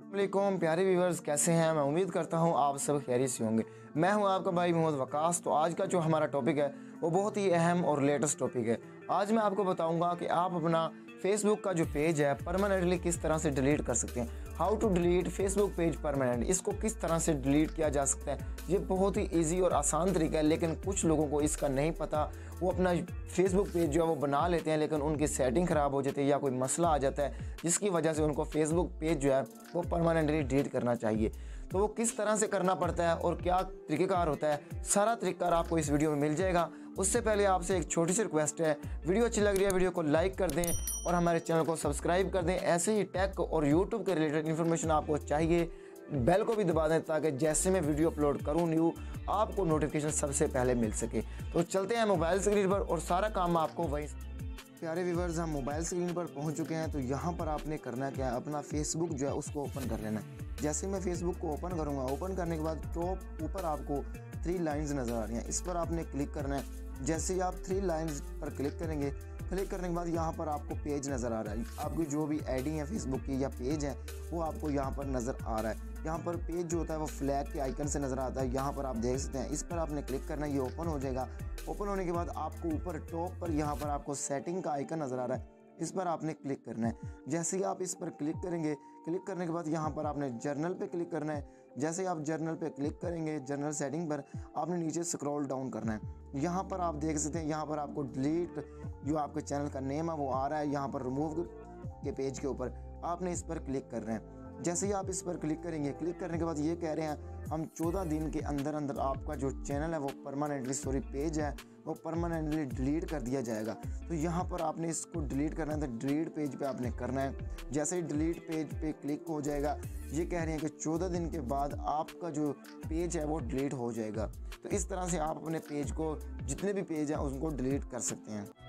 वालेकुम प्यारे व्यूवर्स, कैसे हैं। मैं उम्मीद करता हूं आप सब खैरियत से होंगे। मैं हूं आपका भाई मोहम्मद वकास। तो आज का जो हमारा टॉपिक है वो बहुत ही अहम और लेटेस्ट टॉपिक है। आज मैं आपको बताऊंगा कि आप अपना फेसबुक का जो पेज है परमानेंटली किस तरह से डिलीट कर सकते हैं। How to delete Facebook page permanent, इसको किस तरह से डिलीट किया जा सकता है। ये बहुत ही ईजी और आसान तरीका है, लेकिन कुछ लोगों को इसका नहीं पता। वो अपना फेसबुक पेज जो है वो बना लेते हैं, लेकिन उनकी सेटिंग ख़राब हो जाती है या कोई मसला आ जाता है जिसकी वजह से उनको फेसबुक पेज जो है वो परमानेंटली डिलीट करना चाहिए। तो वो किस तरह से करना पड़ता है और क्या तरीक़ेकार होता है, सारा तरीक़ाकार आपको इस वीडियो में मिल जाएगा। उससे पहले आपसे एक छोटी सी रिक्वेस्ट है, वीडियो अच्छी लग रही है वीडियो को लाइक कर दें और हमारे चैनल को सब्सक्राइब कर दें। ऐसे ही टेक और यूट्यूब के रिलेटेड इन्फॉर्मेशन आपको चाहिए, बेल को भी दबा दें ताकि जैसे मैं वीडियो अपलोड करूं न्यू आपको नोटिफिकेशन सबसे पहले मिल सके। तो चलते हैं मोबाइल स्क्रीन पर और सारा काम आपको वहीं। प्यारे व्यूवर्स, हम मोबाइल स्क्रीन पर पहुंच चुके हैं। तो यहाँ पर आपने करना क्या है, अपना फेसबुक जो है उसको ओपन कर लेना है। जैसे मैं फेसबुक को ओपन करूँगा, ओपन करने के बाद टॉप ऊपर आपको 3 लाइन्स नज़र आ रही हैं, इस पर आपने क्लिक करना है। जैसे ही आप 3 लाइन्स पर क्लिक करेंगे, क्लिक करने के बाद यहाँ पर आपको पेज नज़र आ रहा है। आपकी जो भी आईडी है फेसबुक की या पेज है वो आपको यहाँ पर नज़र आ रहा है। यहाँ पर पेज जो होता है वो फ्लैग के आइकन से नज़र आता है। यहाँ पर आप देख सकते हैं, इस पर आपने क्लिक करना है, ये ओपन हो जाएगा। ओपन होने के बाद आपको ऊपर टॉप पर यहाँ पर आपको सेटिंग का आइकन नज़र आ रहा है, इस पर आपने क्लिक करना है। जैसे ही आप इस पर क्लिक करेंगे, क्लिक करने के बाद यहाँ पर आपने जर्नल पे क्लिक करना है। जैसे ही आप जर्नल पे क्लिक करेंगे, जर्नल सेटिंग पर आपने नीचे स्क्रॉल डाउन करना है। यहाँ पर आप देख सकते हैं, यहाँ पर आपको डिलीट जो आपके चैनल का नेम है वो आ रहा है। यहाँ पर रिमूव के पेज के ऊपर आपने इस पर क्लिक करना है। जैसे ही आप इस पर क्लिक करेंगे, क्लिक करने के बाद ये कह रहे हैं हम 14 दिन के अंदर अंदर आपका जो चैनल है वो परमानेंटली पेज है वो परमानेंटली डिलीट कर दिया जाएगा। तो यहाँ पर आपने इसको डिलीट करना है, तो डिलीट पेज पे आपने करना है। जैसे ही डिलीट पेज पे क्लिक हो जाएगा, ये कह रहे हैं कि 14 दिन के बाद आपका जो पेज है वो डिलीट हो जाएगा। तो इस तरह से आप अपने पेज को, जितने भी पेज हैं उनको डिलीट कर सकते हैं।